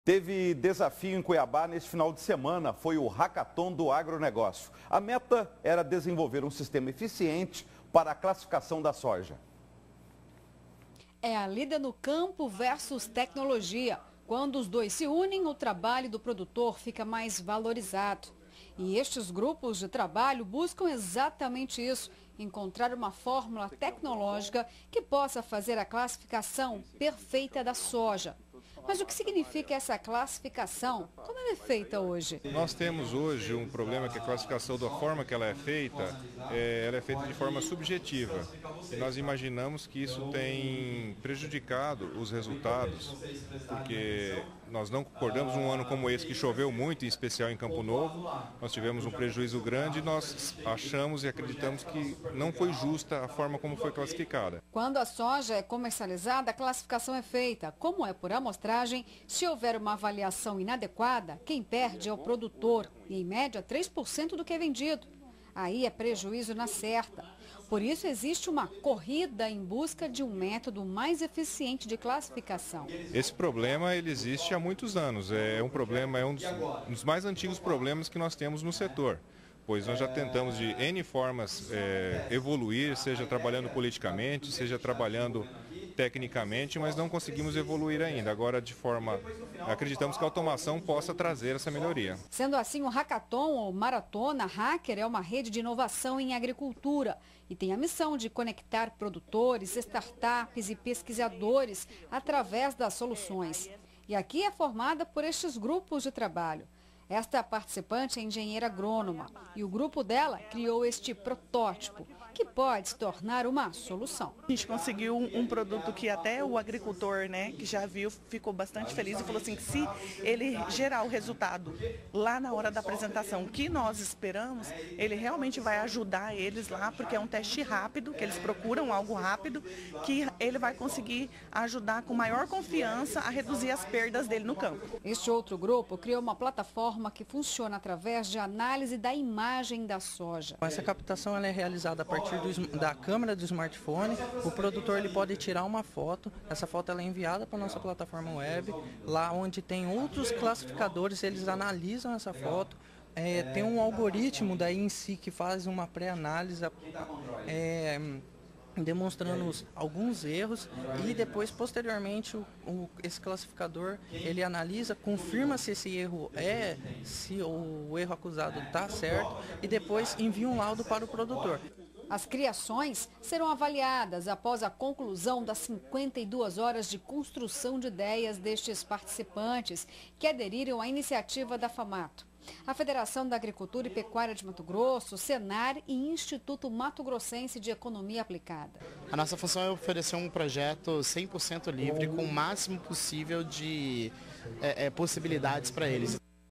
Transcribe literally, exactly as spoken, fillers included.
Teve desafio em Cuiabá neste final de semana, foi o Hackathon do Agronegócio. A meta era desenvolver um sistema eficiente para a classificação da soja. É a lida no campo versus tecnologia. Quando os dois se unem, o trabalho do produtor fica mais valorizado. E estes grupos de trabalho buscam exatamente isso, encontrar uma fórmula tecnológica que possa fazer a classificação perfeita da soja. Mas o que significa essa classificação? Como ela é feita hoje? Nós temos hoje um problema que a classificação da forma que ela é feita, é, ela é feita de forma subjetiva. E nós imaginamos que isso tem prejudicado os resultados, porque nós não concordamos um ano como esse que choveu muito, em especial em Campo Novo. Nós tivemos um prejuízo grande e nós achamos e acreditamos que não foi justa a forma como foi classificada. Quando a soja é comercializada, a classificação é feita. Como é por amostragem, se houver uma avaliação inadequada, quem perde é o produtor, e em média três por cento do que é vendido. Aí é prejuízo na certa. Por isso existe uma corrida em busca de um método mais eficiente de classificação. Esse problema ele existe há muitos anos. É um problema, é um dos, um dos mais antigos problemas que nós temos no setor. Pois nós já tentamos de N formas é, evoluir, seja trabalhando politicamente, seja trabalhando tecnicamente, mas não conseguimos evoluir ainda. Agora, de forma, acreditamos que a automação possa trazer essa melhoria. Sendo assim, o Hackathon ou Maratona Hacker é uma rede de inovação em agricultura e tem a missão de conectar produtores, startups e pesquisadores através das soluções. E aqui é formada por estes grupos de trabalho. Esta participante é engenheira agrônoma e o grupo dela criou este protótipo, que pode se tornar uma solução. A gente conseguiu um, um produto que até o agricultor, né, que já viu, ficou bastante feliz e falou assim que se ele gerar o resultado lá na hora da apresentação que nós esperamos, ele realmente vai ajudar eles lá, porque é um teste rápido, que eles procuram algo rápido, que ele vai conseguir ajudar com maior confiança a reduzir as perdas dele no campo. Este outro grupo criou uma plataforma que funciona através de análise da imagem da soja. Essa captação ela é realizada a partir do, da câmera do smartphone. O produtor ele pode tirar uma foto, essa foto ela é enviada para a nossa plataforma web, lá onde tem outros classificadores, eles analisam essa foto. É, tem um algoritmo daí em si que faz uma pré-análise, é, demonstrando os, alguns erros e depois, posteriormente, o, o, esse classificador, ele analisa, confirma se esse erro é, se o, o erro acusado está certo e depois envia um laudo para o produtor. As criações serão avaliadas após a conclusão das cinquenta e duas horas de construção de ideias destes participantes que aderiram à iniciativa da FAMATO. A Federação da Agricultura e Pecuária de Mato Grosso, Senar e Instituto Mato Grossense de Economia Aplicada. A nossa função é oferecer um projeto cem por cento livre com o máximo possível de é, é, possibilidades para eles.